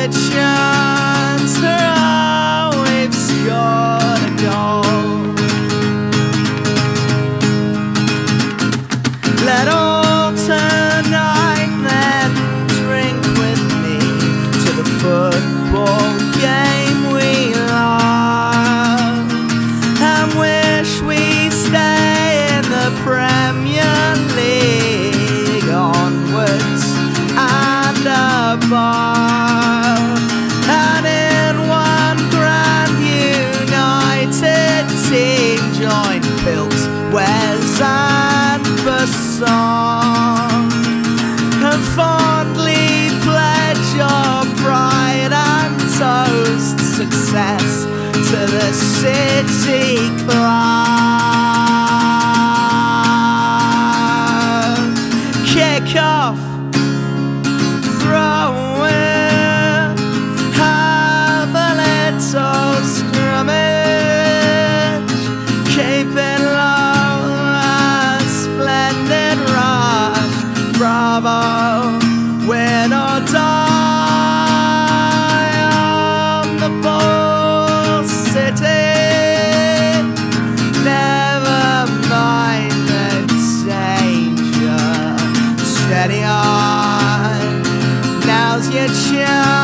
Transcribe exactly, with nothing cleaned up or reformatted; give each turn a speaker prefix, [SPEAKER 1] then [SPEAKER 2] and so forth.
[SPEAKER 1] your chance. Oh, we've scored a goal. Let all tonight then drink with me to the football game we love, and wish we stay in the Premier League onwards and above, and in one grand united team join Pilt, Wes and Basson, and fondly pledge your pride and toast success to the City Club. Kick off, throw in, have a little scrummage, keep it low, a splendid rush, bravo, win or die on the ball, City. Never mind the danger, steady on, now's your chance.